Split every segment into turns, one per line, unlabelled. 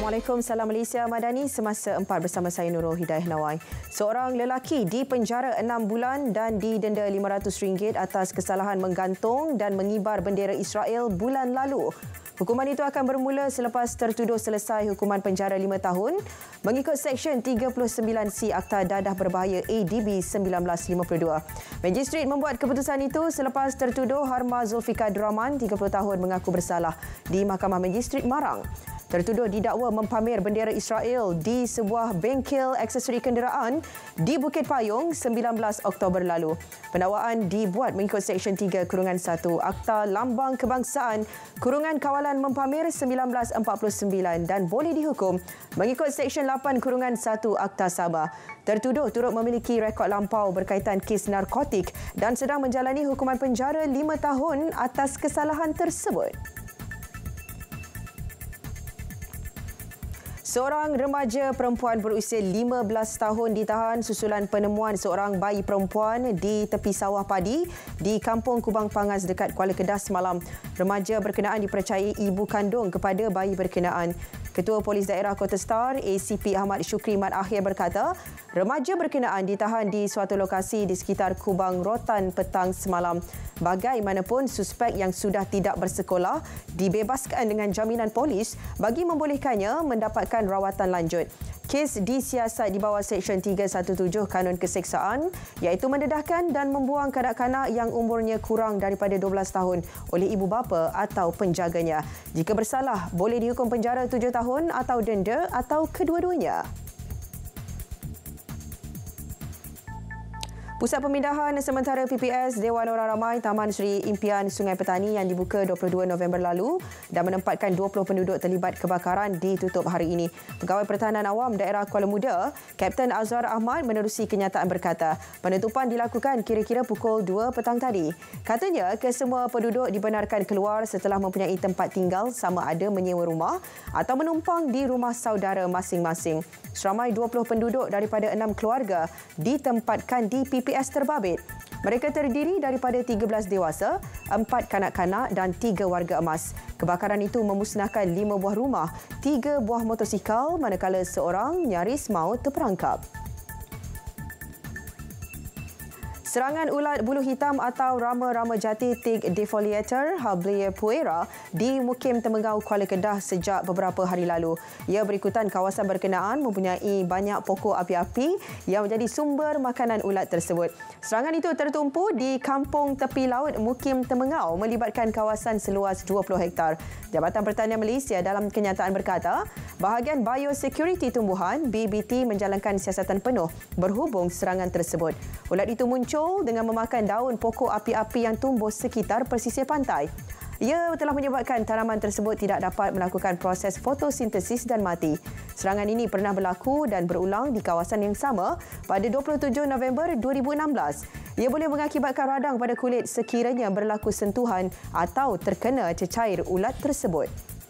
Assalamualaikum, salam Malaysia Madani. Semasa 4 bersama saya Nurul Hidayah Nawai. Seorang lelaki dipenjara 6 bulan dan didenda RM500 atas kesalahan menggantung dan mengibar bendera Israel bulan lalu. Hukuman itu akan bermula selepas tertuduh selesai hukuman penjara 5 tahun mengikut Seksyen 39C Akta Dadah Berbahaya ADB 1952. Magistrate membuat keputusan itu selepas tertuduh Harma Zulfikar Rahman 30 tahun mengaku bersalah di Mahkamah Magistrate Marang. Tertuduh didakwa mempamer bendera Israel di sebuah bengkel aksesori kenderaan di Bukit Payung 19 Oktober lalu. Pendakwaan dibuat mengikut Seksyen 3-1 Akta Lambang Kebangsaan Kawalan Mempamer 1949 dan boleh dihukum mengikut Seksyen 8-1 Akta Sabah. Tertuduh turut memiliki rekod lampau berkaitan kes narkotik dan sedang menjalani hukuman penjara 5 tahun atas kesalahan tersebut. Seorang remaja perempuan berusia 15 tahun ditahan susulan penemuan seorang bayi perempuan di tepi sawah padi di Kampung Kubang Pangas dekat Kuala Kedah semalam. Remaja berkenaan dipercayai ibu kandung kepada bayi berkenaan. Ketua Polis Daerah Kota Star, ACP Ahmad Syukri Mat Akhir berkata, remaja berkenaan ditahan di suatu lokasi di sekitar Kubang Rotan petang semalam. Bagaimanapun, suspek yang sudah tidak bersekolah dibebaskan dengan jaminan polis bagi membolehkannya mendapatkan rawatan lanjut. Kes disiasat di bawah Seksyen 317 Kanun Keseksaan iaitu mendedahkan dan membuang kanak-kanak yang umurnya kurang daripada 12 tahun oleh ibu bapa atau penjaganya. Jika bersalah, boleh dihukum penjara 7 tahun atau denda atau kedua-duanya. Pusat Pemindahan Sementara PPS Dewan Orang Ramai Taman Seri Impian Sungai Petani yang dibuka 22 November lalu dan menempatkan 20 penduduk terlibat kebakaran ditutup hari ini. Pegawai Pertahanan Awam Daerah Kuala Muda, Kapten Azwar Ahmad menerusi kenyataan berkata, penutupan dilakukan kira-kira pukul 2 petang tadi. Katanya, kesemua penduduk dibenarkan keluar setelah mempunyai tempat tinggal sama ada menyewa rumah atau menumpang di rumah saudara masing-masing. Seramai 20 penduduk daripada 6 keluarga ditempatkan di PPS terbabit. Mereka terdiri daripada 13 dewasa, 4 kanak-kanak dan 3 warga emas. Kebakaran itu memusnahkan 5 buah rumah, 3 buah motosikal manakala seorang nyaris maut terperangkap. Serangan ulat bulu hitam atau rama-rama jati Tick defoliator Hablia puera di Mukim Temengau Kuala Kedah sejak beberapa hari lalu. Ia berikutan kawasan berkenaan mempunyai banyak pokok api-api yang menjadi sumber makanan ulat tersebut. Serangan itu tertumpu di kampung tepi laut Mukim Temengau melibatkan kawasan seluas 20 hektar. Jabatan Pertanian Malaysia dalam kenyataan berkata, bahagian biosecurity tumbuhan BBT menjalankan siasatan penuh berhubung serangan tersebut. Ulat itu muncul dengan memakan daun pokok api-api yang tumbuh sekitar pesisir pantai. Ia telah menyebabkan tanaman tersebut tidak dapat melakukan proses fotosintesis dan mati. Serangan ini pernah berlaku dan berulang di kawasan yang sama pada 27 November 2016. Ia boleh mengakibatkan radang pada kulit sekiranya berlaku sentuhan atau terkena cecair ulat tersebut.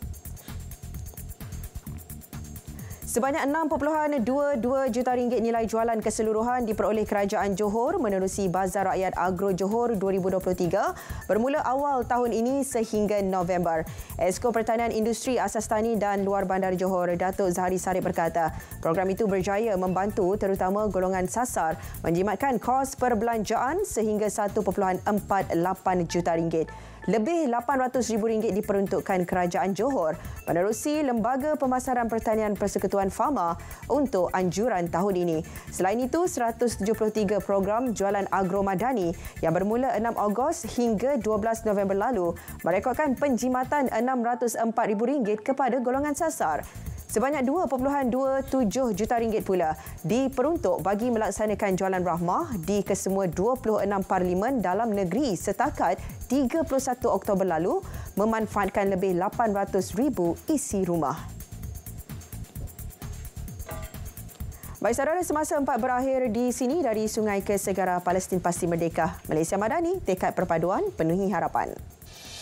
Sebanyak RM6.22 juta nilai jualan keseluruhan diperoleh Kerajaan Johor menerusi Bazar Rakyat Agro Johor 2023 bermula awal tahun ini sehingga November. Esko Pertanian Industri Asas Tani dan Luar Bandar Johor, Datuk Zahari Sarip berkata, program itu berjaya membantu terutama golongan sasar menjimatkan kos perbelanjaan sehingga RM1.48 juta. Lebih RM800,000 diperuntukkan Kerajaan Johor menerusi Lembaga Pemasaran Pertanian Persekutuan Fama untuk anjuran tahun ini. Selain itu, 173 program jualan agro madani yang bermula 6 Ogos hingga 12 November lalu merekodkan penjimatan RM604,000 kepada golongan sasar. Sebanyak RM2.27 juta pula diperuntuk bagi melaksanakan jualan rahmah di kesemua 26 parlimen dalam negeri setakat 31 Oktober lalu memanfaatkan lebih 800,000 isi rumah. Baik saudara, semasa 4 berakhir di sini dari Sungai ke Segara, Palestin pasti merdeka. Malaysia Madani, tekad perpaduan, penuhi harapan.